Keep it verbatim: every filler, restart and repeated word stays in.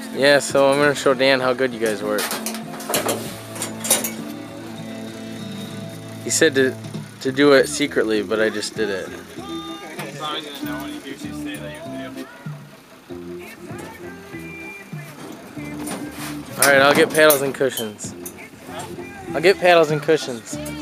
Yeah, so I'm gonna show Dan how good you guys work. He said to to do it secretly, but I just did it. He's always gonna know when he hears you say that you're video. Alright, I'll get paddles and cushions. I'll get paddles and cushions.